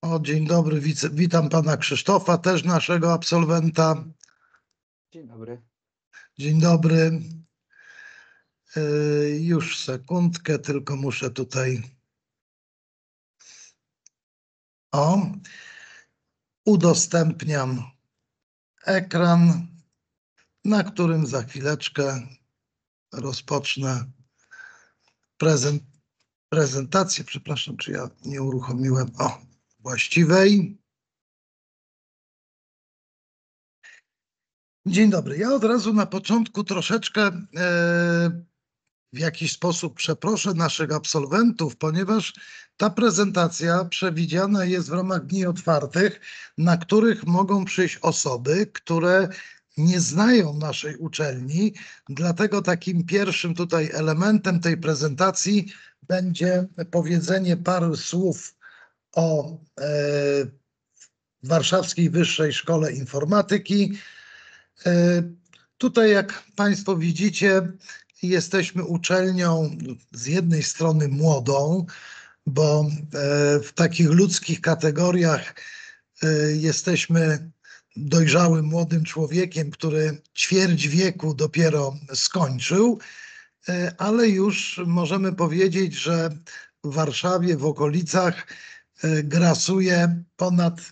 Dzień dobry, witam pana Krzysztofa, też naszego absolwenta. Dzień dobry. Dzień dobry. Już sekundkę, tylko muszę tutaj. Udostępniam ekran, na którym za chwileczkę rozpocznę prezentację. Przepraszam, czy ja nie uruchomiłem właściwej. Dzień dobry. Ja od razu na początku troszeczkę w jakiś sposób przeproszę naszych absolwentów, ponieważ ta prezentacja przewidziana jest w ramach dni otwartych, na których mogą przyjść osoby, które nie znają naszej uczelni. Dlatego takim pierwszym tutaj elementem tej prezentacji będzie powiedzenie paru słów o Warszawskiej Wyższej Szkole Informatyki. Tutaj, jak państwo widzicie, jesteśmy uczelnią z jednej strony młodą, bo w takich ludzkich kategoriach jesteśmy dojrzałym młodym człowiekiem, który ćwierć wieku dopiero skończył, ale już możemy powiedzieć, że w Warszawie, w okolicach grasuje ponad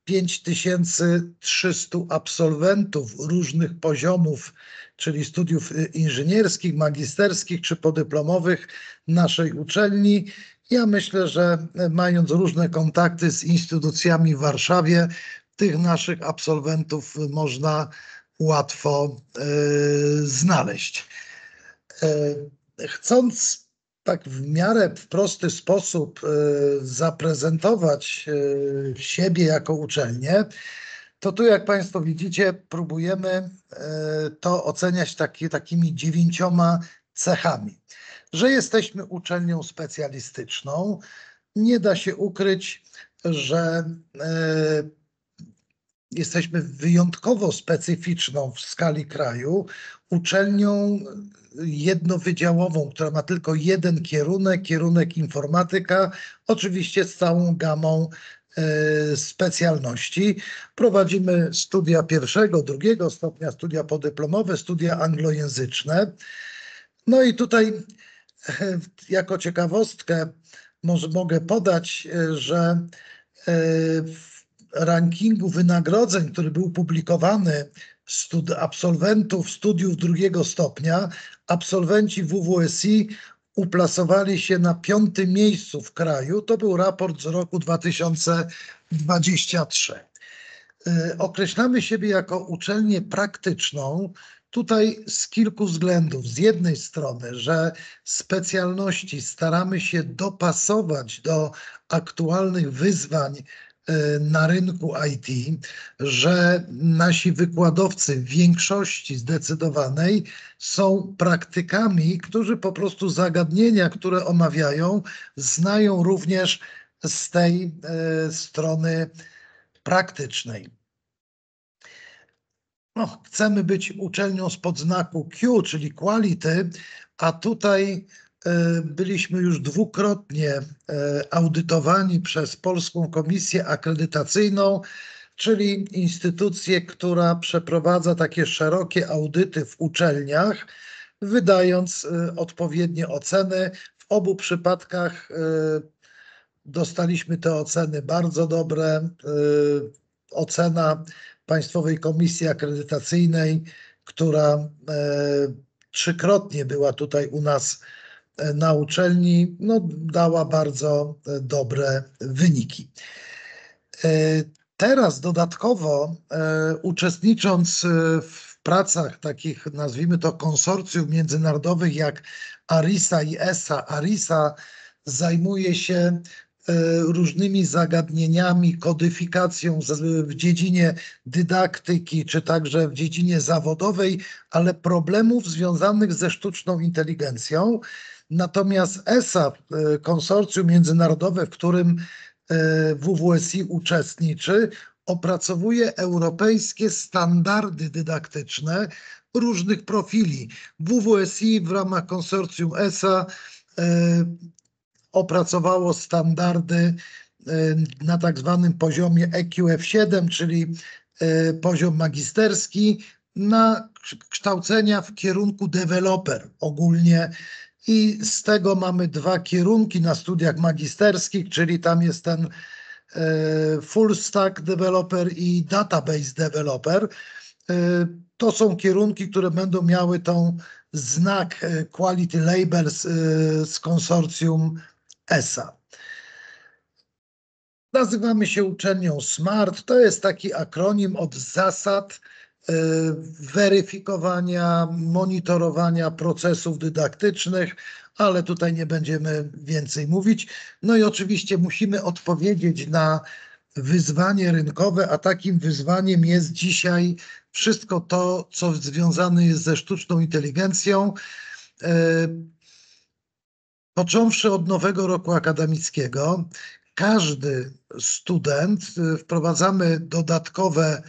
5300 absolwentów różnych poziomów, czyli studiów inżynierskich, magisterskich czy podyplomowych naszej uczelni. Ja myślę, że mając różne kontakty z instytucjami w Warszawie, tych naszych absolwentów można łatwo znaleźć. Chcąc tak w miarę w prosty sposób zaprezentować siebie jako uczelnię, to tu, jak państwo widzicie, próbujemy to oceniać takimi 9 cechami. Że jesteśmy uczelnią specjalistyczną, nie da się ukryć, że jesteśmy wyjątkowo specyficzną w skali kraju uczelnią jednowydziałową, która ma tylko jeden kierunek informatyka, oczywiście z całą gamą specjalności. Prowadzimy studia pierwszego, drugiego stopnia, studia podyplomowe, studia anglojęzyczne. No i tutaj jako ciekawostkę mogę podać, że w rankingu wynagrodzeń, który był publikowany absolwentów studiów drugiego stopnia, absolwenci WWSI uplasowali się na 5. miejscu w kraju. To był raport z roku 2023. Określamy siebie jako uczelnię praktyczną. Tutaj z kilku względów. Z jednej strony, że specjalności staramy się dopasować do aktualnych wyzwań na rynku IT, że nasi wykładowcy w większości zdecydowanej są praktykami, którzy po prostu zagadnienia, które omawiają, znają również z tej strony praktycznej. Chcemy być uczelnią spod znaku Q, czyli quality, a tutaj byliśmy już dwukrotnie audytowani przez Polską Komisję Akredytacyjną, czyli instytucję, która przeprowadza takie szerokie audyty w uczelniach, wydając odpowiednie oceny. W obu przypadkach dostaliśmy te oceny bardzo dobre. Ocena Państwowej Komisji Akredytacyjnej, która trzykrotnie była tutaj u nas na uczelni, dała bardzo dobre wyniki. Teraz dodatkowo uczestnicząc w pracach takich, nazwijmy to konsorcjum międzynarodowych jak ARISA i ESA. ARISA zajmuje się różnymi zagadnieniami, kodyfikacją w dziedzinie dydaktyki, czy także w dziedzinie zawodowej, ale problemów związanych ze sztuczną inteligencją. Natomiast ESA, konsorcjum międzynarodowe, w którym WWSI uczestniczy, opracowuje europejskie standardy dydaktyczne różnych profili. WWSI w ramach konsorcjum ESA opracowało standardy na tak zwanym poziomie EQF7, czyli poziom magisterski, na kształcenia w kierunku deweloper ogólnie. I z tego mamy dwa kierunki na studiach magisterskich, czyli tam jest ten full stack developer i database developer. To są kierunki, które będą miały tą znak Quality Label z konsorcjum ESA. Nazywamy się uczelnią SMART. To jest taki akronim od zasad weryfikowania, monitorowania procesów dydaktycznych, ale tutaj nie będziemy więcej mówić. No i oczywiście musimy odpowiedzieć na wyzwanie rynkowe, a takim wyzwaniem jest dzisiaj wszystko to, co związane jest ze sztuczną inteligencją. Począwszy od nowego roku akademickiego, każdy student, wprowadzamy dodatkowe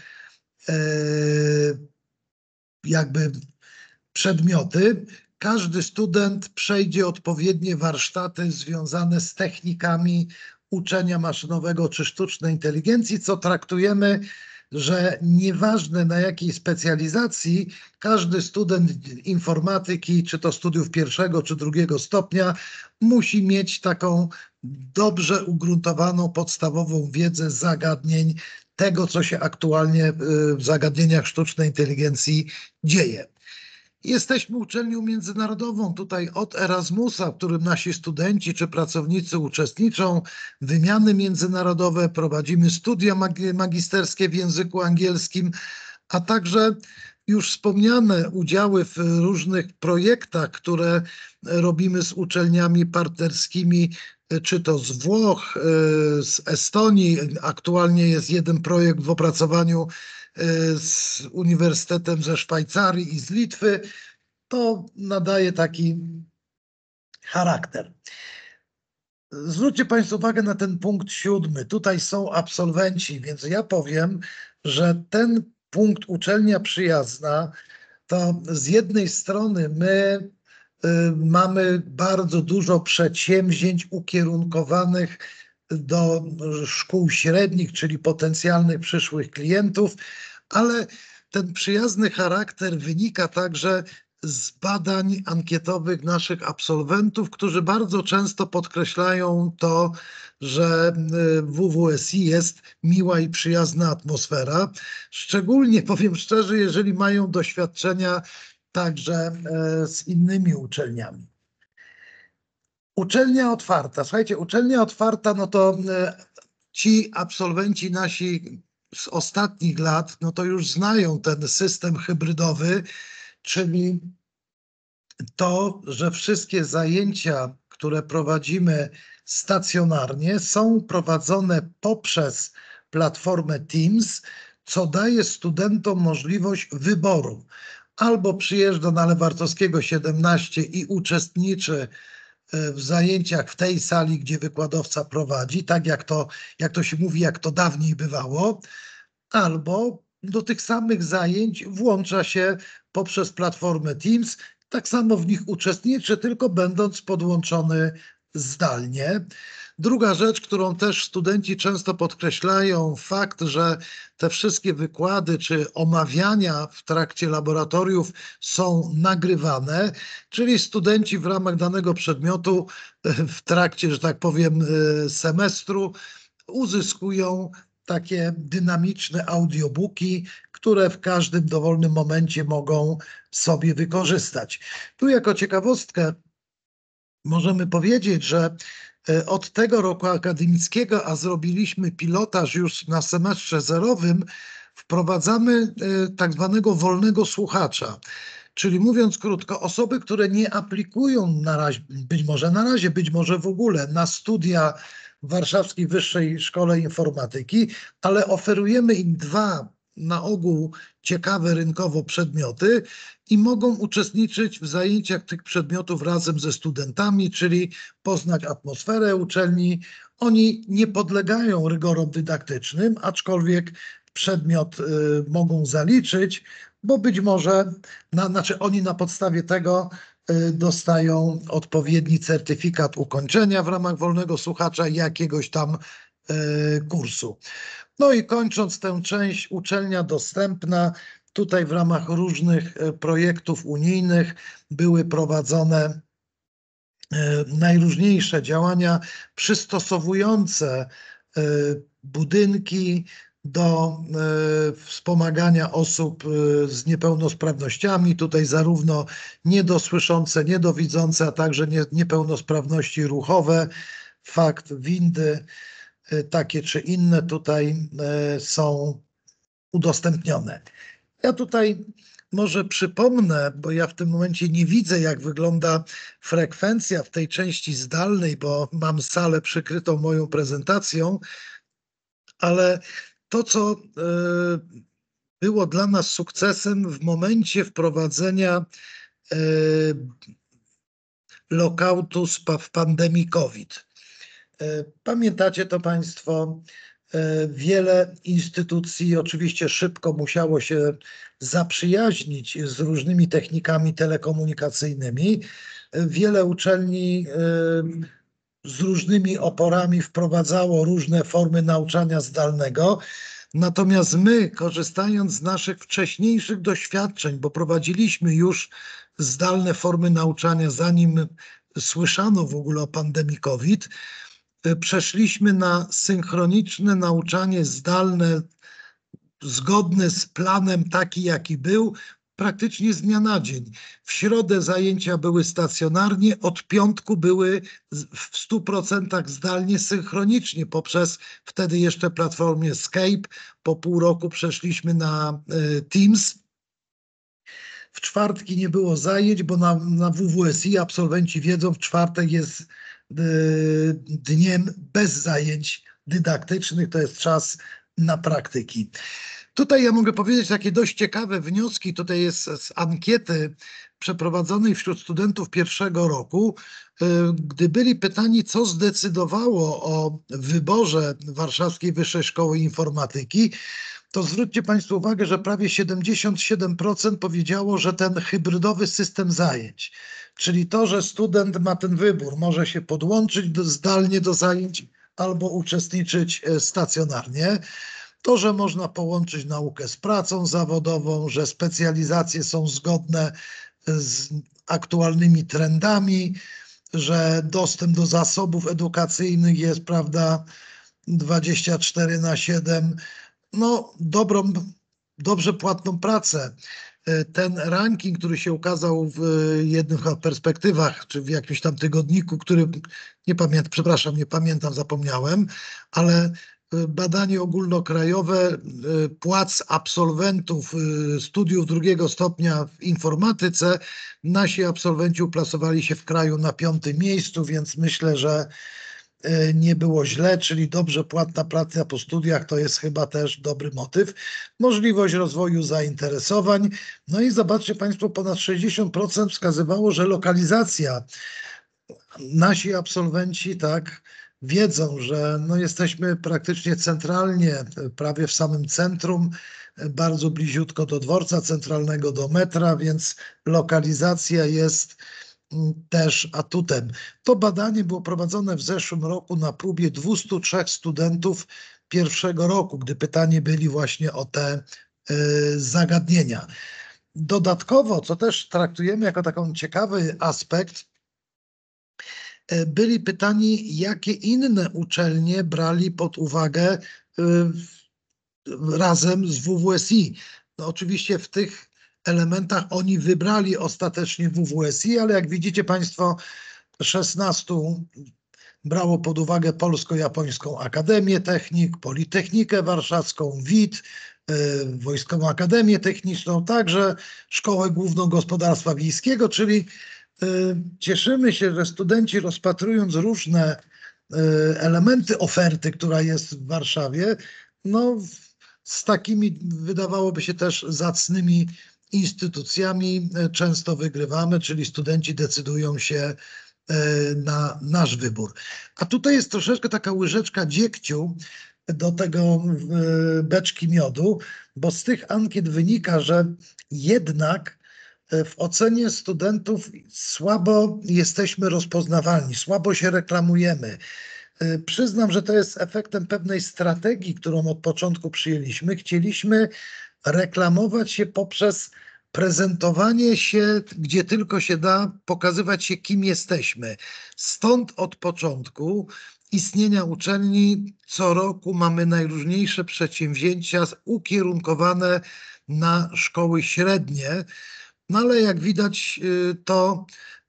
jakby przedmioty. Każdy student przejdzie odpowiednie warsztaty związane z technikami uczenia maszynowego czy sztucznej inteligencji, co traktujemy, że nieważne na jakiej specjalizacji, każdy student informatyki, czy to studiów pierwszego czy drugiego stopnia, musi mieć taką dobrze ugruntowaną podstawową wiedzę zagadnień tego, co się aktualnie w zagadnieniach sztucznej inteligencji dzieje. Jesteśmy uczelnią międzynarodową. Tutaj od Erasmusa, w którym nasi studenci czy pracownicy uczestniczą, wymiany międzynarodowe, prowadzimy studia magisterskie w języku angielskim, a także już wspomniane udziały w różnych projektach, które robimy z uczelniami partnerskimi, czy to z Włoch, z Estonii. Aktualnie jest jeden projekt w opracowaniu z Uniwersytetem ze Szwajcarii i z Litwy. To nadaje taki charakter. Zwróćcie Państwo uwagę na ten punkt 7. Tutaj są absolwenci, więc ja powiem, że ten punkt uczelnia przyjazna, to z jednej strony my mamy bardzo dużo przedsięwzięć ukierunkowanych do szkół średnich, czyli potencjalnych przyszłych klientów, ale ten przyjazny charakter wynika także z badań ankietowych naszych absolwentów, którzy bardzo często podkreślają to, że w WWSI jest miła i przyjazna atmosfera. Szczególnie, powiem szczerze, jeżeli mają doświadczenia także z innymi uczelniami. Uczelnia otwarta. Słuchajcie, uczelnia otwarta, no to ci absolwenci nasi z ostatnich lat, no to już znają ten system hybrydowy, czyli to, że wszystkie zajęcia, które prowadzimy stacjonarnie, są prowadzone poprzez platformę Teams, co daje studentom możliwość wyboru. Albo przyjeżdża na Lewartowskiego 17 i uczestniczy w zajęciach w tej sali, gdzie wykładowca prowadzi, tak jak to się mówi, jak to dawniej bywało, albo do tych samych zajęć włącza się poprzez platformę Teams, tak samo w nich uczestniczy, tylko będąc podłączony zdalnie. Druga rzecz, którą też studenci często podkreślają, fakt, że te wszystkie wykłady czy omawiania w trakcie laboratoriów są nagrywane, czyli studenci w ramach danego przedmiotu w trakcie, że tak powiem, semestru uzyskują takie dynamiczne audiobooki, które w każdym dowolnym momencie mogą sobie wykorzystać. Tu jako ciekawostkę możemy powiedzieć, że od tego roku akademickiego, a zrobiliśmy pilotaż już na semestrze zerowym, wprowadzamy tak zwanego wolnego słuchacza. Czyli mówiąc krótko, osoby, które nie aplikują na razie, być może w ogóle na studia w Warszawskiej Wyższej Szkole Informatyki, ale oferujemy im dwa na ogół ciekawe rynkowo przedmioty i mogą uczestniczyć w zajęciach tych przedmiotów razem ze studentami, czyli poznać atmosferę uczelni. Oni nie podlegają rygorom dydaktycznym, aczkolwiek przedmiot mogą zaliczyć, bo być może, oni na podstawie tego dostają odpowiedni certyfikat ukończenia w ramach wolnego słuchacza i jakiegoś tam kursu. No i kończąc tę część, uczelnia dostępna. Tutaj w ramach różnych projektów unijnych były prowadzone najróżniejsze działania przystosowujące budynki do wspomagania osób z niepełnosprawnościami. Tutaj zarówno niedosłyszące, niedowidzące, a także niepełnosprawności ruchowe. Fakt, windy takie czy inne tutaj są udostępnione. Ja tutaj może przypomnę, bo ja w tym momencie nie widzę, jak wygląda frekwencja w tej części zdalnej, bo mam salę przykrytą moją prezentacją, ale to, co było dla nas sukcesem w momencie wprowadzenia lockoutu w pandemii COVID. Pamiętacie to Państwo? Wiele instytucji oczywiście szybko musiało się zaprzyjaźnić z różnymi technikami telekomunikacyjnymi. Wiele uczelni z różnymi oporami wprowadzało różne formy nauczania zdalnego. Natomiast my, korzystając z naszych wcześniejszych doświadczeń, bo prowadziliśmy już zdalne formy nauczania, zanim słyszano w ogóle o pandemii COVID, przeszliśmy na synchroniczne nauczanie zdalne, zgodne z planem taki, jaki był, praktycznie z dnia na dzień. W środę zajęcia były stacjonarnie, od piątku były w 100% zdalnie, synchronicznie poprzez wtedy jeszcze platformie Skype. Po pół roku przeszliśmy na Teams. W czwartki nie było zajęć, bo na WWSI absolwenci wiedzą, w czwartek jest dniem bez zajęć dydaktycznych, to jest czas na praktyki. Tutaj ja mogę powiedzieć takie dość ciekawe wnioski, tutaj jest z ankiety przeprowadzonej wśród studentów pierwszego roku, gdy byli pytani, co zdecydowało o wyborze Warszawskiej Wyższej Szkoły Informatyki, to zwróćcie Państwo uwagę, że prawie 77% powiedziało, że ten hybrydowy system zajęć, czyli to, że student ma ten wybór, może się podłączyć zdalnie do zajęć albo uczestniczyć stacjonarnie, to, że można połączyć naukę z pracą zawodową, że specjalizacje są zgodne z aktualnymi trendami, że dostęp do zasobów edukacyjnych jest, prawda, 24/7, no dobrze płatną pracę. Ten ranking, który się ukazał w jednych perspektywach, czy w jakimś tam tygodniku, który nie pamiętam, zapomniałem, ale badanie ogólnokrajowe płac absolwentów studiów drugiego stopnia w informatyce. Nasi absolwenci uplasowali się w kraju na 5. miejscu, więc myślę, że nie było źle, czyli dobrze płatna praca po studiach to jest chyba też dobry motyw. Możliwość rozwoju zainteresowań. No i zobaczcie Państwo, ponad 60% wskazywało, że lokalizacja. Nasi absolwenci tak wiedzą, że no jesteśmy praktycznie centralnie, prawie w samym centrum, bardzo bliziutko do dworca centralnego, do metra, więc lokalizacja jest też atutem. To badanie było prowadzone w zeszłym roku na próbie 203 studentów pierwszego roku, gdy pytani byli właśnie o te zagadnienia. Dodatkowo, co też traktujemy jako taką ciekawy aspekt, byli pytani, jakie inne uczelnie brali pod uwagę razem z WWSI. No oczywiście w tych elementach oni wybrali ostatecznie WWSI, ale jak widzicie Państwo, 16 brało pod uwagę Polsko-Japońską Akademię Technik, Politechnikę Warszawską, WIT, Wojskową Akademię Techniczną, także Szkołę Główną Gospodarstwa Wiejskiego, czyli cieszymy się, że studenci, rozpatrując różne elementy oferty, która jest w Warszawie, no z takimi wydawałoby się też zacnymi instytucjami często wygrywamy, czyli studenci decydują się na nasz wybór. A tutaj jest troszeczkę taka łyżeczka dziegciu do tego beczki miodu, bo z tych ankiet wynika, że jednak w ocenie studentów słabo jesteśmy rozpoznawalni, słabo się reklamujemy. Przyznam, że to jest efektem pewnej strategii, którą od początku przyjęliśmy. Chcieliśmy reklamować się poprzez prezentowanie się, gdzie tylko się da, pokazywać się, kim jesteśmy. Stąd od początku istnienia uczelni co roku mamy najróżniejsze przedsięwzięcia ukierunkowane na szkoły średnie, no ale jak widać, to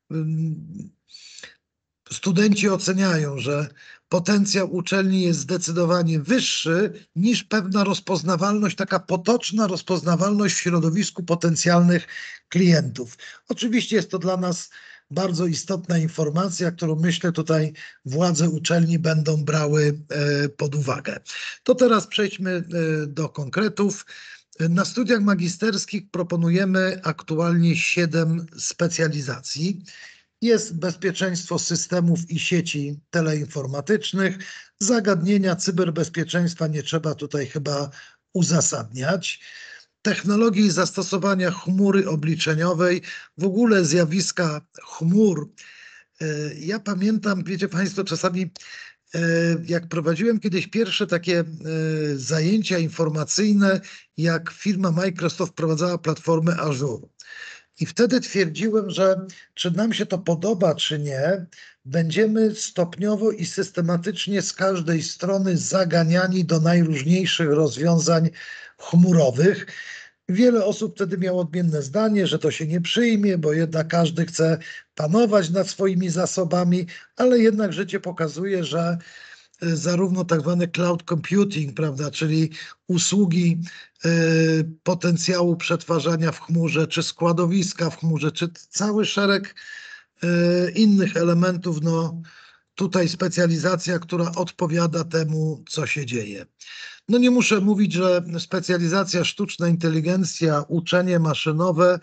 studenci oceniają, że potencjał uczelni jest zdecydowanie wyższy niż pewna rozpoznawalność, taka potoczna rozpoznawalność w środowisku potencjalnych klientów. Oczywiście jest to dla nas bardzo istotna informacja, którą myślę tutaj władze uczelni będą brały pod uwagę. To teraz przejdźmy do konkretów. Na studiach magisterskich proponujemy aktualnie 7 specjalizacji. Jest bezpieczeństwo systemów i sieci teleinformatycznych. Zagadnienia cyberbezpieczeństwa nie trzeba tutaj chyba uzasadniać. Technologii zastosowania chmury obliczeniowej, w ogóle zjawiska chmur. Ja pamiętam, wiecie Państwo, czasami jak prowadziłem kiedyś pierwsze takie zajęcia informacyjne, jak firma Microsoft wprowadzała platformę Azure. I wtedy twierdziłem, że czy nam się to podoba, czy nie, będziemy stopniowo i systematycznie z każdej strony zaganiani do najróżniejszych rozwiązań chmurowych. Wiele osób wtedy miało odmienne zdanie, że to się nie przyjmie, bo jednak każdy chce panować nad swoimi zasobami, ale jednak życie pokazuje, że zarówno tak zwany cloud computing, prawda, czyli usługi potencjału przetwarzania w chmurze, czy składowiska w chmurze, czy cały szereg innych elementów, no tutaj specjalizacja, która odpowiada temu, co się dzieje. No nie muszę mówić, że specjalizacja sztuczna inteligencja, uczenie maszynowe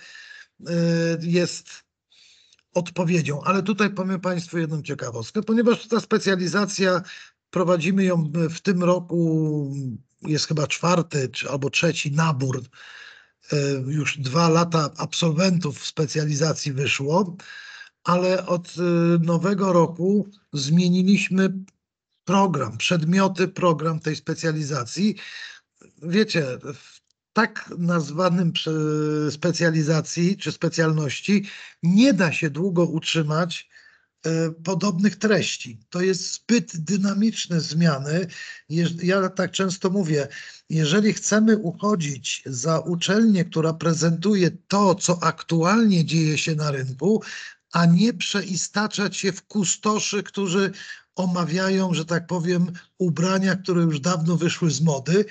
jest odpowiedzią, ale tutaj powiem Państwu jedną ciekawostkę, ponieważ ta specjalizacja, prowadzimy ją w tym roku, jest chyba 4. albo 3. nabór, już 2 lata absolwentów specjalizacji wyszło, ale od nowego roku zmieniliśmy program, przedmioty, program tej specjalizacji. Wiecie, w tak nazwanym specjalizacji czy specjalności nie da się długo utrzymać podobnych treści. To jest zbyt dynamiczne zmiany. Ja tak często mówię, jeżeli chcemy uchodzić za uczelnię, która prezentuje to, co aktualnie dzieje się na rynku, a nie przeistaczać się w kustoszy, którzy omawiają, że tak powiem, ubrania, które już dawno wyszły z mody,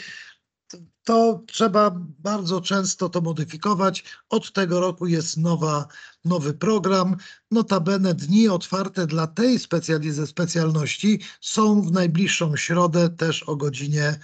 to trzeba bardzo często to modyfikować. Od tego roku jest nowy program. Notabene dni otwarte dla tej specjalności są w najbliższą środę też o godzinie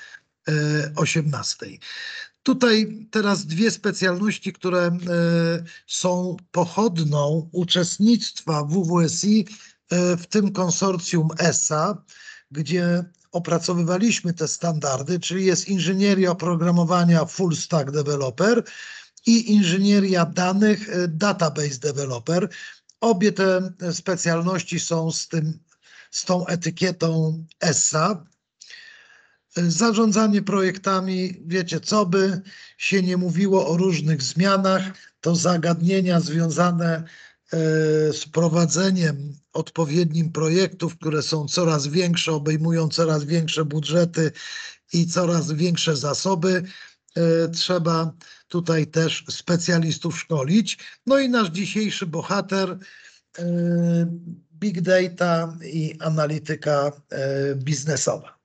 18. Tutaj teraz 2 specjalności, które są pochodną uczestnictwa WWSI w tym konsorcjum ESA, gdzie opracowywaliśmy te standardy, czyli jest inżynieria oprogramowania Full Stack Developer i inżynieria danych Database Developer. Obie te specjalności są z tą etykietą ESA. Zarządzanie projektami, wiecie, co by się nie mówiło o różnych zmianach, to zagadnienia związane z prowadzeniem odpowiednim projektów, które są coraz większe, obejmują coraz większe budżety i coraz większe zasoby. Trzeba tutaj też specjalistów szkolić. No i nasz dzisiejszy bohater, big data i analityka biznesowa.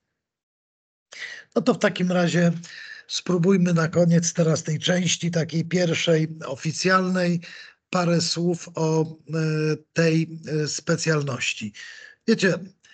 No to w takim razie spróbujmy na koniec teraz tej części takiej pierwszej, oficjalnej, parę słów o tej specjalności. Wiecie,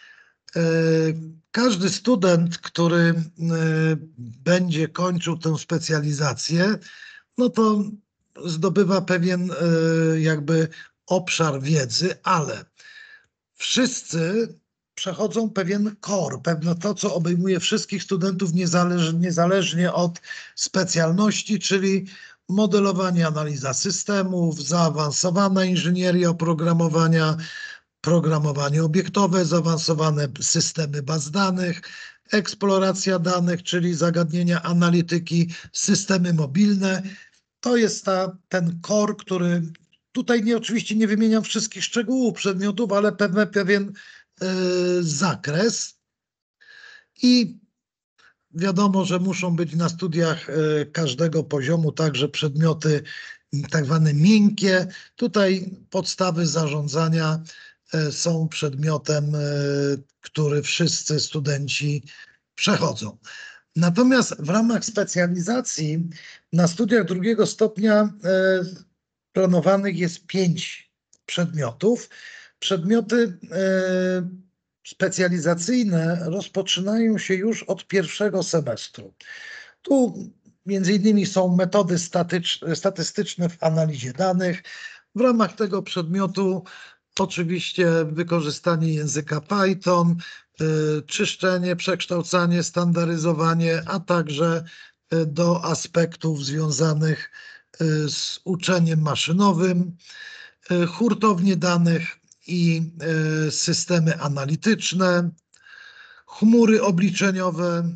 każdy student, który będzie kończył tę specjalizację, no to zdobywa pewien jakby obszar wiedzy, ale wszyscy przechodzą pewien core, pewne to, co obejmuje wszystkich studentów niezależnie od specjalności, czyli modelowanie, analiza systemów, zaawansowana inżynieria oprogramowania, programowanie obiektowe, zaawansowane systemy baz danych, eksploracja danych, czyli zagadnienia analityki, systemy mobilne. To jest ten core, który tutaj oczywiście nie wymieniam wszystkich szczegółów przedmiotów, ale pewien zakres. I wiadomo, że muszą być na studiach każdego poziomu także przedmioty tak zwane miękkie. Tutaj podstawy zarządzania są przedmiotem, który wszyscy studenci przechodzą. Natomiast w ramach specjalizacji na studiach drugiego stopnia planowanych jest 5 przedmiotów. Przedmioty specjalizacyjne rozpoczynają się już od pierwszego semestru. Tu między innymi są metody statystyczne w analizie danych. W ramach tego przedmiotu oczywiście wykorzystanie języka Python, czyszczenie, przekształcanie, standaryzowanie, a także do aspektów związanych z uczeniem maszynowym, hurtownie danych i systemy analityczne, chmury obliczeniowe,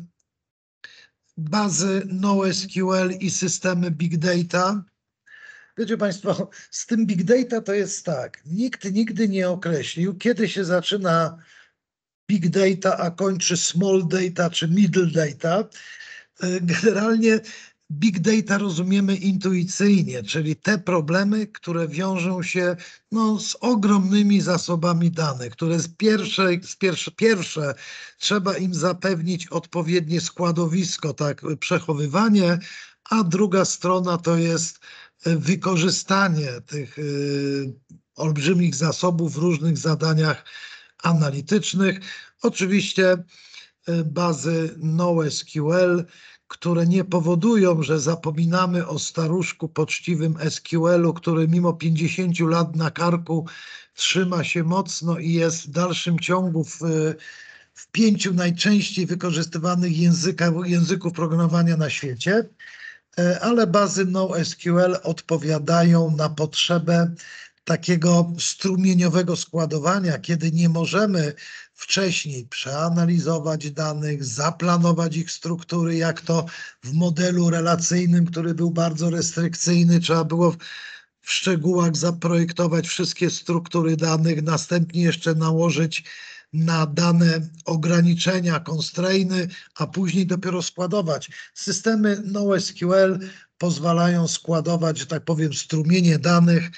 bazy NoSQL i systemy Big Data. Wiecie Państwo, z tym Big Data to jest tak, nikt nigdy nie określił, kiedy się zaczyna Big Data, a kończy Small Data czy Middle Data. Generalnie Big Data rozumiemy intuicyjnie, czyli te problemy, które wiążą się z ogromnymi zasobami danych, które pierwsze trzeba im zapewnić odpowiednie składowisko, tak, przechowywanie, a druga strona to jest wykorzystanie tych olbrzymich zasobów w różnych zadaniach analitycznych. Oczywiście bazy NoSQL, które nie powodują, że zapominamy o staruszku poczciwym SQL-u, który mimo 50 lat na karku trzyma się mocno i jest w dalszym ciągu w 5 najczęściej wykorzystywanych języków programowania na świecie, ale bazy NoSQL odpowiadają na potrzebę takiego strumieniowego składowania, kiedy nie możemy wcześniej przeanalizować danych, zaplanować ich struktury, jak to w modelu relacyjnym, który był bardzo restrykcyjny, trzeba było w szczegółach zaprojektować wszystkie struktury danych, następnie jeszcze nałożyć na dane ograniczenia, constrainy, a później dopiero składować. Systemy NoSQL pozwalają składować, że tak powiem, strumienie danych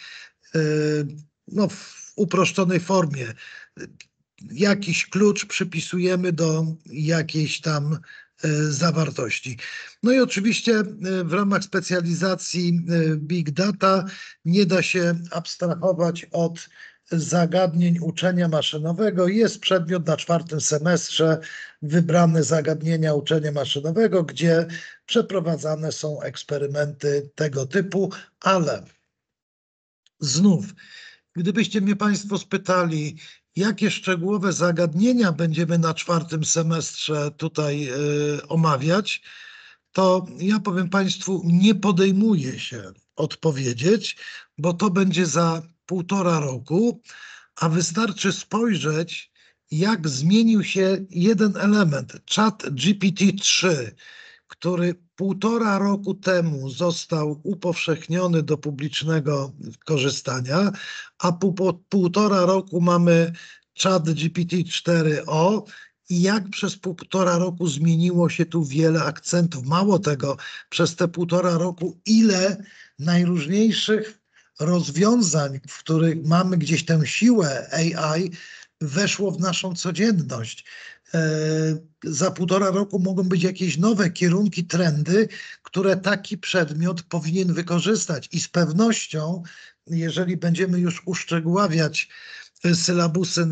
w uproszczonej formie. Jakiś klucz przypisujemy do jakiejś tam zawartości. No i oczywiście w ramach specjalizacji Big Data nie da się abstrahować od zagadnień uczenia maszynowego. Jest przedmiot na 4. semestrze, wybrane zagadnienia uczenia maszynowego, gdzie przeprowadzane są eksperymenty tego typu, ale znów, gdybyście mnie Państwo spytali, jakie szczegółowe zagadnienia będziemy na 4. semestrze tutaj omawiać, to ja powiem Państwu, nie podejmuję się odpowiedzieć, bo to będzie za 1,5 roku, a wystarczy spojrzeć, jak zmienił się jeden element, ChatGPT-3, który 1,5 roku temu został upowszechniony do publicznego korzystania, a po 1,5 roku mamy ChatGPT-4o i jak przez 1,5 roku zmieniło się tu wiele akcentów. Mało tego, przez te 1,5 roku ile najróżniejszych rozwiązań, w których mamy gdzieś tę siłę AI, weszło w naszą codzienność. Za 1,5 roku mogą być jakieś nowe kierunki, trendy, które taki przedmiot powinien wykorzystać i z pewnością, jeżeli będziemy już uszczegóławiać sylabusy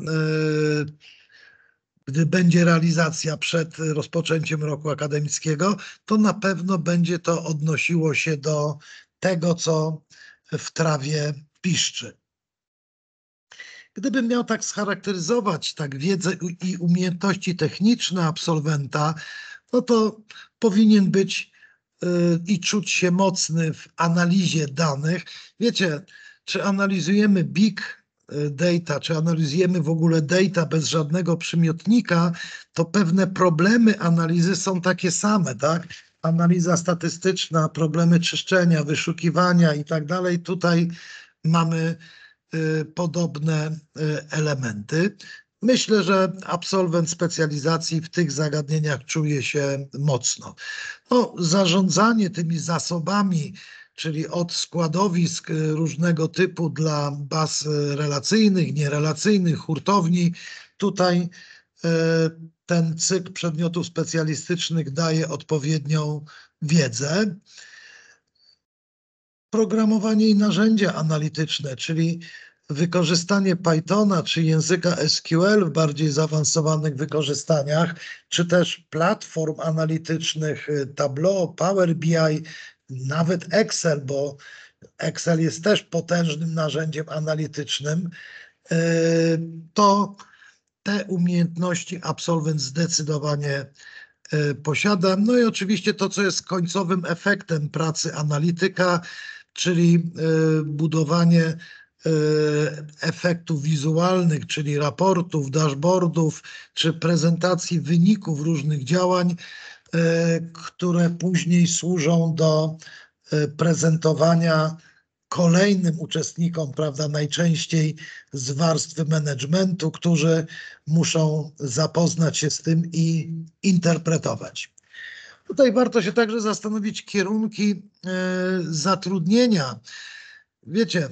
gdy będzie realizacja przed rozpoczęciem roku akademickiego, to na pewno będzie to odnosiło się do tego, co w trawie piszczy. Gdybym miał tak scharakteryzować wiedzę i umiejętności techniczne absolwenta, no to powinien być i czuć się mocny w analizie danych. Wiecie, czy analizujemy big data, czy analizujemy w ogóle data bez żadnego przymiotnika, to pewne problemy analizy są takie same, tak? Analiza statystyczna, problemy czyszczenia, wyszukiwania i tak dalej. Tutaj mamy podobne elementy. Myślę, że absolwent specjalizacji w tych zagadnieniach czuje się mocno. No, zarządzanie tymi zasobami, czyli od składowisk różnego typu dla baz relacyjnych, nierelacyjnych, hurtowni, tutaj ten cykl przedmiotów specjalistycznych daje odpowiednią wiedzę. Programowanie i narzędzia analityczne, czyli wykorzystanie Pythona czy języka SQL w bardziej zaawansowanych wykorzystaniach, czy też platform analitycznych Tableau, Power BI, nawet Excel, bo Excel jest też potężnym narzędziem analitycznym, to te umiejętności absolwent zdecydowanie posiada. No i oczywiście to, co jest końcowym efektem pracy analityka, czyli budowanie efektów wizualnych, czyli raportów, dashboardów, czy prezentacji wyników różnych działań, które później służą do prezentowania kolejnym uczestnikom, prawda, najczęściej z warstwy managementu, którzy muszą zapoznać się z tym i interpretować. Tutaj warto się także zastanowić kierunki zatrudnienia. Wiecie,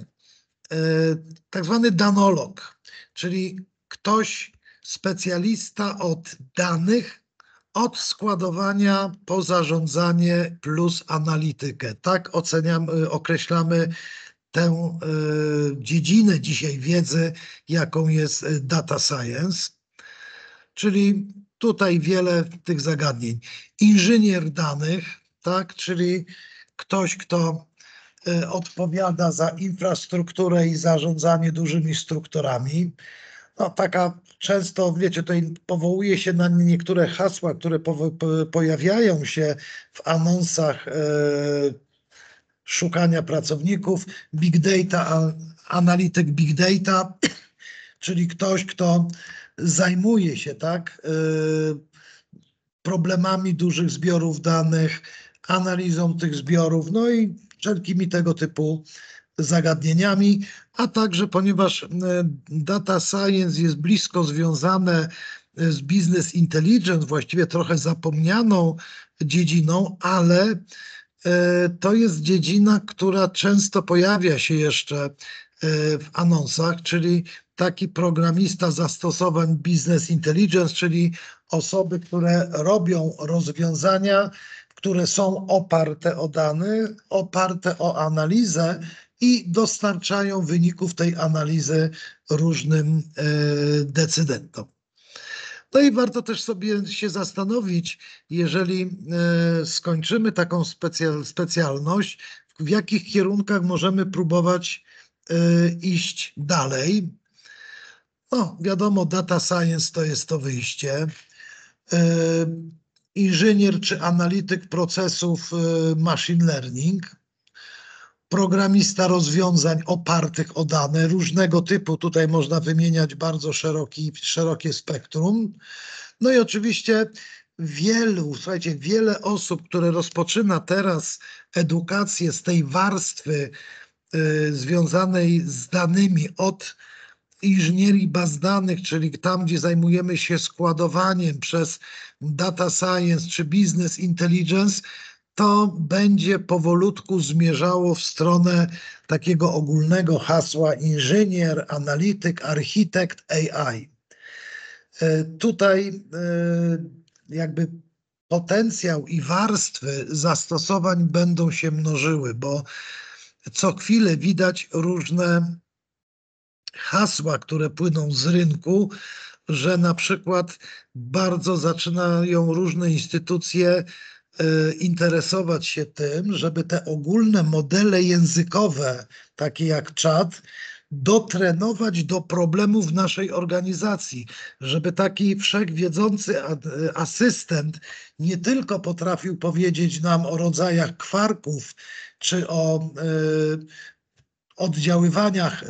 tak zwany danolog, czyli ktoś specjalista od danych, od składowania po zarządzanie plus analitykę. Tak określamy tę dziedzinę dzisiaj wiedzy, jaką jest data science, czyli tutaj wiele tych zagadnień. Inżynier danych, tak, czyli ktoś, kto odpowiada za infrastrukturę i zarządzanie dużymi strukturami. No, taka często, wiecie, tutaj powołuje się na niektóre hasła, które pojawiają się w anonsach szukania pracowników. Big data, analityk big data, czyli ktoś, kto zajmuje się, tak, problemami dużych zbiorów danych, analizą tych zbiorów, no i wszelkimi tego typu zagadnieniami, a także ponieważ data science jest blisko związane z business intelligence, właściwie trochę zapomnianą dziedziną, ale to jest dziedzina, która często pojawia się jeszcze w anonsach, czyli taki programista zastosowań business intelligence, czyli osoby, które robią rozwiązania, które są oparte o dane, oparte o analizę i dostarczają wyników tej analizy różnym decydentom. No i warto też sobie się zastanowić, jeżeli skończymy taką specjalność, w jakich kierunkach możemy próbować iść dalej. No, wiadomo, data science to jest to wyjście. Inżynier czy analityk procesów machine learning, programista rozwiązań opartych o dane różnego typu. Tutaj można wymieniać bardzo szerokie spektrum. No i oczywiście wiele osób, które rozpoczyna teraz edukację z tej warstwy związanej z danymi od inżynierii baz danych, czyli tam, gdzie zajmujemy się składowaniem przez data science czy business intelligence, to będzie powolutku zmierzało w stronę takiego ogólnego hasła inżynier, analityk, architekt AI. Tutaj jakby potencjał i warstwy zastosowań będą się mnożyły, bo co chwilę widać różne hasła, które płyną z rynku, że na przykład bardzo zaczynają różne instytucje interesować się tym, żeby te ogólne modele językowe, takie jak czat, dotrenować do problemów w naszej organizacji, żeby taki wszechwiedzący asystent nie tylko potrafił powiedzieć nam o rodzajach kwarków, czy o oddziaływaniach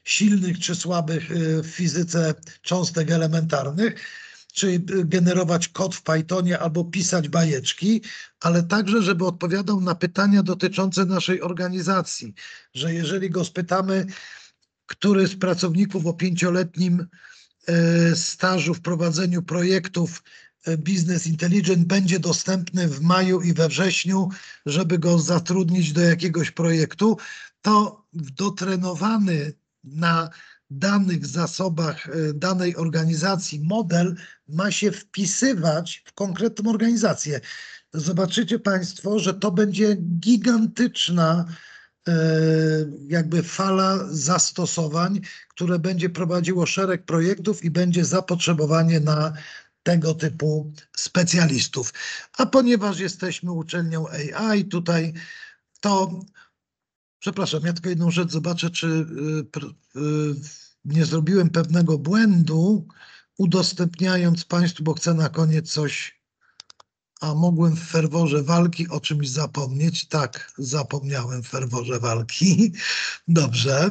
silnych czy słabych w fizyce cząstek elementarnych, czy generować kod w Pythonie albo pisać bajeczki, ale także, żeby odpowiadał na pytania dotyczące naszej organizacji, że jeżeli go spytamy, który z pracowników o 5-letnim stażu w prowadzeniu projektów Business Intelligence będzie dostępny w maju i we wrześniu, żeby go zatrudnić do jakiegoś projektu, to dotrenowany na danych zasobach danej organizacji model ma się wpisywać w konkretną organizację. Zobaczycie Państwo, że to będzie gigantyczna jakby fala zastosowań, które będzie prowadziło szereg projektów i będzie zapotrzebowanie na tego typu specjalistów. A ponieważ jesteśmy uczelnią AI, tutaj to, przepraszam, ja tylko jedną rzecz zobaczę, czy nie zrobiłem pewnego błędu, udostępniając Państwu, bo chcę na koniec coś. A mogłem w ferworze walki o czymś zapomnieć? Tak, zapomniałem w ferworze walki. Dobrze.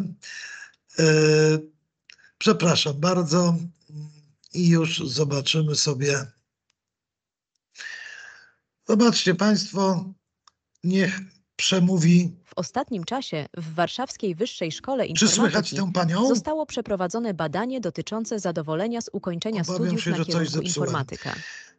Przepraszam bardzo. I już zobaczymy sobie. Zobaczcie Państwo, niech przemówi. W ostatnim czasie w Warszawskiej Wyższej Szkole Czy słychać Informatyki tę panią? zostało przeprowadzone badanie dotyczące zadowolenia z ukończenia Obawiam studiów się, na że coś kierunku zepsułem. informatyka.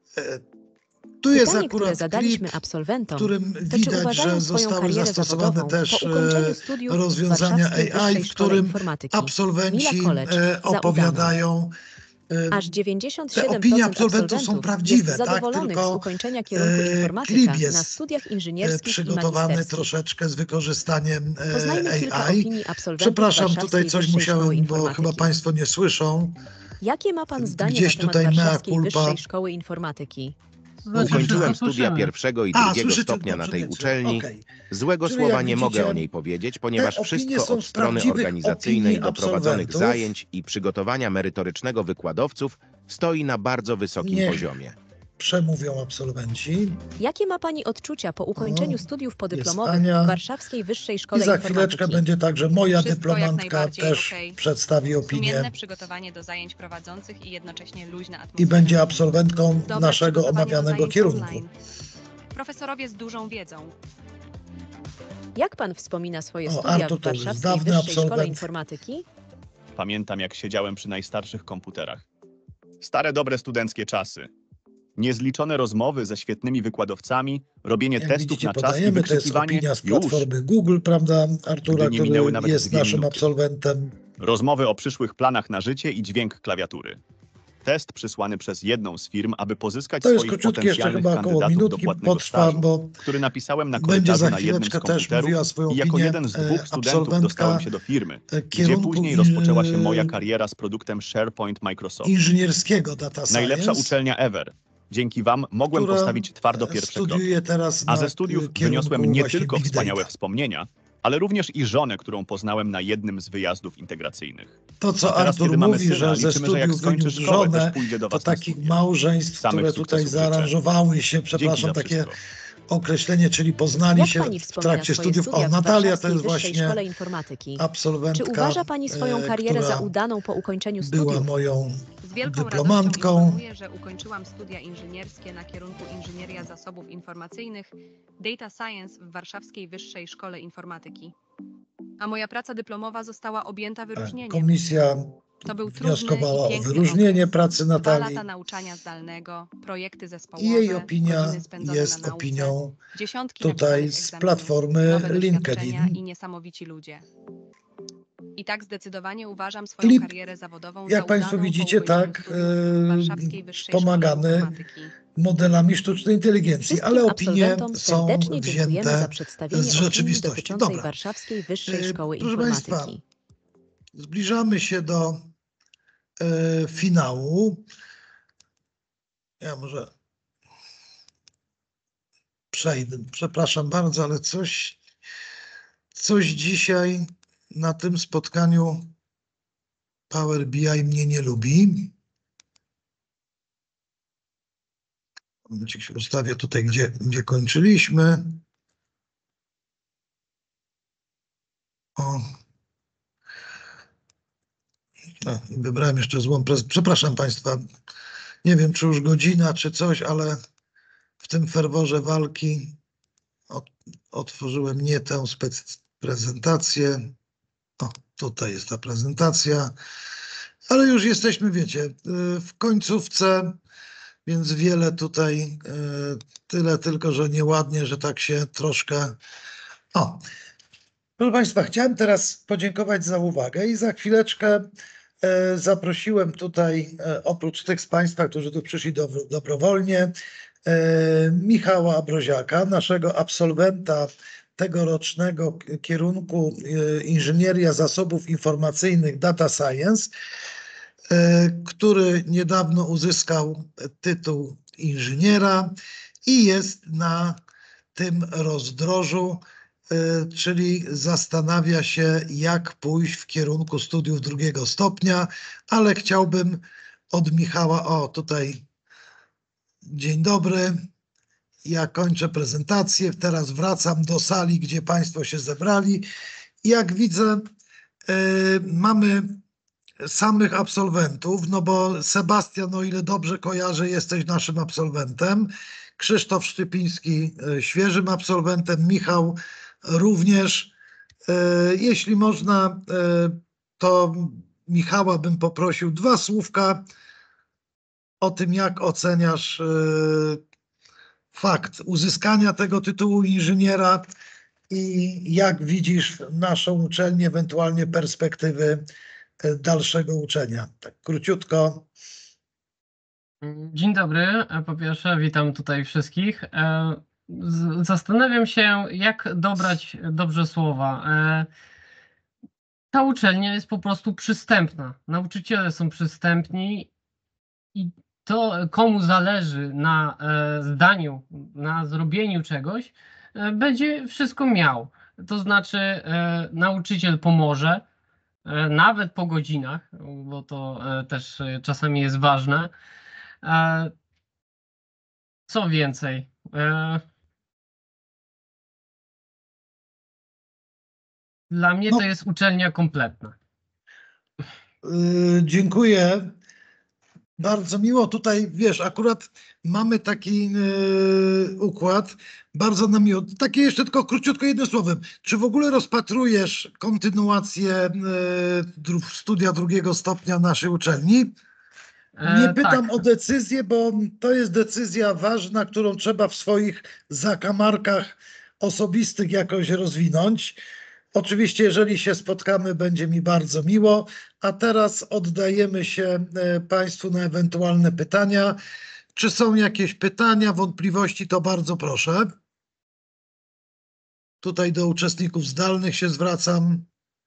Tu jest Pytanie, które akurat zadaliśmy klip, w absolwentom, którym to czy widać, uważają że swoją zostały karierę zastosowane zawodową też po ukończeniu studiów w rozwiązania Warszawskiej AI, Wyższej w Szkole którym Informatyki absolwenci Mila College za opowiadają. Aż Te 97% opinie absolwentów są absolwentów prawdziwe, jest tak? zadowolonych z Tylko ukończenia kierunku klip informatyka na jest studiach inżynierskich i przygotowany magisterskich. troszeczkę z wykorzystaniem Poznajmy kilka AI. opinii absolwentów Przepraszam, tutaj Warszawskiej coś Wyższej Szkoły musiałem, bo chyba Informatyki. Państwo nie słyszą. Jakie ma Pan zdanie Gdzieś na temat tutaj mea Warszawskiej culpa. Wyższej Szkoły Informatyki? Ukończyłem studia pierwszego i drugiego słyszycie? stopnia na Dobrze, tej więc, uczelni. okej. Złego Czyli słowa jak nie mogę widzicie, o niej powiedzieć, te ponieważ opinie wszystko są od z strony prawdziwych organizacyjnej opinii do prowadzonych absolwentów. zajęć i przygotowania merytorycznego wykładowców stoi na bardzo wysokim Niech poziomie. przemówią absolwenci. Jakie ma Pani odczucia po ukończeniu O, studiów jest podyplomowych Ania. w Warszawskiej Wyższej I Szkole za chwileczkę Informatyki? będzie także moja Wszystko jak dyplomantka najbardziej też okej. przedstawi opinię Sumienne przygotowanie do zajęć prowadzących i jednocześnie luźna i atmosfera. będzie absolwentką Dobre naszego przygotowanie do omawianego zajęć kierunku. online. Profesorowie z dużą wiedzą. Jak Pan wspomina swoje O, studia Artur w to już Warszawskiej dawny Wyższej Szkole absolwent. Informatyki? Pamiętam, jak siedziałem przy najstarszych komputerach. Stare, dobre studenckie czasy. Niezliczone rozmowy ze świetnymi wykładowcami, robienie Jak testów widzicie, na czas i podajemy, to jest wyczekiwanie opinia z już. platformy Google, prawda, Artura, Gdy nie minęły który nawet jest 2 naszym minuty. absolwentem. Rozmowy o przyszłych planach na życie i dźwięk klawiatury. Test przysłany przez jedną z firm, aby pozyskać To jest swoich króciutki, jeszcze potencjalnych chyba około kandydatów do minutki płatnego potrwa, stażu, bo który napisałem na będzie korytarzu za na jednym z chwileczkę też mówiła komputerów swoją i jako opinię jeden z 2 studentów absolwentka dostałem się do firmy, gdzie kierunku później rozpoczęła się moja kariera z produktem SharePoint Microsoft. inżynierskiego data Najlepsza science, uczelnia ever. Dzięki wam mogłem która postawić twardo pierwszy krok. studiuje teraz A na ze studiów kierunku wyniosłem nie właśnie tylko Big wspaniałe Data. wspomnienia, ale również i żonę, którą poznałem na jednym z wyjazdów integracyjnych. To, co A teraz, Artur kiedy mamy mówi, syna, że ze liczymy, że jak studiów skończy wyniósł szkołę, też żonę, pójdzie do to was na takich studia. małżeństw, Samych które tutaj sukcesów życzę. zaaranżowały się, Dzięki przepraszam, za takie wszystko. określenie, czyli poznali Jak się Pani w wspomina trakcie swoje studiów. studia O, w Natalia to Warszawskiej jest Wyższej właśnie Szkole Informatyki? absolwentka, Czy uważa Pani swoją karierę za która udaną po ukończeniu była studiów? moją Z wielką dyplomantką. radością informuję, że ukończyłam studia inżynierskie na kierunku Inżynieria Zasobów Informacyjnych, Data Science w Warszawskiej Wyższej Szkole Informatyki. A moja praca dyplomowa została objęta wyróżnieniem. Komisja To był wnioskowała trudny o i piękny wyróżnienie okres. pracy 2 Natalii lata nauczania zdalnego, projekty i zespołowe, jej opinia godziny spędzone jest na nauce, opinią dziesiątki tutaj napisanych z egzaminów, platformy nowe doświadczenia LinkedIn. i niesamowici ludzie. I tak zdecydowanie uważam swoją Klip, karierę zawodową jak za Państwo udaną po widzicie, ukończeniu tak, studiów w Warszawskiej Wyższej Szkole wspomagany Informatyki. modelami sztucznej inteligencji, Wszystkim ale opinie absolwentom są serdecznie dziękujemy za wzięte przedstawienie z opinii rzeczywistości. dotyczącej Dobra. Warszawskiej Wyższej Szkoły Proszę Państwa, Informatyki. zbliżamy się do finału. Ja może przejdę. Przepraszam bardzo, ale coś dzisiaj na tym spotkaniu Power BI mnie nie lubi. Momencik się ustawię tutaj, gdzie kończyliśmy. O. Wybrałem jeszcze złą prezentację. Przepraszam Państwa, nie wiem czy już godzina, czy coś, ale w tym ferworze walki otworzyłem nie tę prezentację. O, tutaj jest ta prezentacja, ale już jesteśmy, wiecie, w końcówce, więc wiele tutaj, tyle tylko, że nieładnie, że tak się troszkę... O, proszę Państwa, chciałem teraz podziękować za uwagę i za chwileczkę zaprosiłem tutaj, oprócz tych z Państwa, którzy tu przyszli dobrowolnie, Michała Abroziaka, naszego absolwenta tegorocznego kierunku Inżynieria Zasobów Informacyjnych Data Science, który niedawno uzyskał tytuł inżyniera i jest na tym rozdrożu, czyli zastanawia się, jak pójść w kierunku studiów drugiego stopnia, ale chciałbym od Michała, o tutaj, dzień dobry, ja kończę prezentację, teraz wracam do sali, gdzie Państwo się zebrali. Jak widzę, mamy samych absolwentów, no bo Sebastian, o ile dobrze kojarzę, jesteś naszym absolwentem, Krzysztof Szczypiński świeżym absolwentem, Michał również. Jeśli można, to Michała bym poprosił 2 słówka o tym, jak oceniasz fakt uzyskania tego tytułu inżyniera i jak widzisz naszą uczelnię, ewentualnie perspektywy dalszego uczenia. Tak króciutko. Dzień dobry. Po pierwsze, witam tutaj wszystkich. Zastanawiam się, jak dobrać dobrze słowa. Ta uczelnia jest po prostu przystępna. Nauczyciele są przystępni i to, komu zależy na zdaniu, na zrobieniu czegoś, będzie wszystko miał. To znaczy, nauczyciel pomoże, nawet po godzinach, bo to też czasami jest ważne. Co więcej? Dla mnie to jest uczelnia kompletna. Dziękuję. Bardzo miło tutaj, wiesz, akurat mamy taki układ, bardzo nam miło. Takie jeszcze tylko króciutko jednym słowem. Czy w ogóle rozpatrujesz kontynuację studia drugiego stopnia naszej uczelni? Nie pytam Tak. o decyzję, bo to jest decyzja ważna, którą trzeba w swoich zakamarkach osobistych jakoś rozwinąć. Oczywiście, jeżeli się spotkamy, będzie mi bardzo miło, a teraz oddajemy się Państwu na ewentualne pytania. Czy są jakieś pytania, wątpliwości, to bardzo proszę. Tutaj do uczestników zdalnych się zwracam.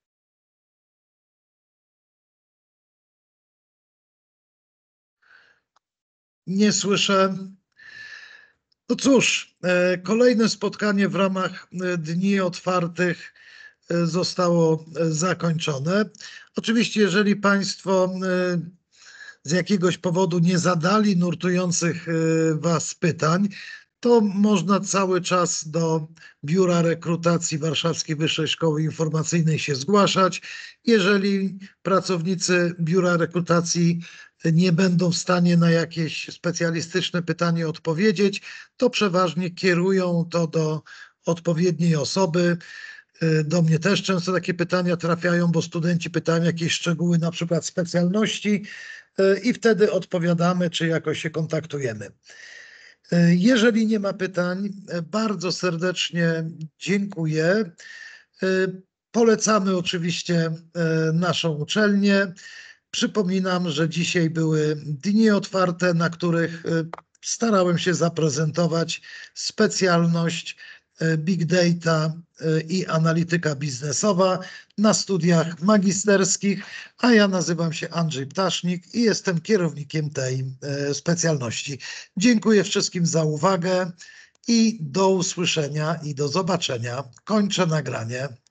Nie słyszę. No cóż, kolejne spotkanie w ramach Dni Otwartych zostało zakończone. Oczywiście, jeżeli Państwo z jakiegoś powodu nie zadali nurtujących Was pytań, to można cały czas do Biura Rekrutacji Warszawskiej Wyższej Szkoły Informacyjnej się zgłaszać. Jeżeli pracownicy Biura Rekrutacji nie będą w stanie na jakieś specjalistyczne pytanie odpowiedzieć, to przeważnie kierują to do odpowiedniej osoby. Do mnie też często takie pytania trafiają, bo studenci pytają jakieś szczegóły, na przykład specjalności, i wtedy odpowiadamy, czy jakoś się kontaktujemy. Jeżeli nie ma pytań, bardzo serdecznie dziękuję. Polecamy oczywiście naszą uczelnię. Przypominam, że dzisiaj były dni otwarte, na których starałem się zaprezentować specjalność Big Data i analityka biznesowa na studiach magisterskich, a ja nazywam się Andrzej Ptasznik i jestem kierownikiem tej specjalności. Dziękuję wszystkim za uwagę i do usłyszenia i do zobaczenia. Kończę nagranie.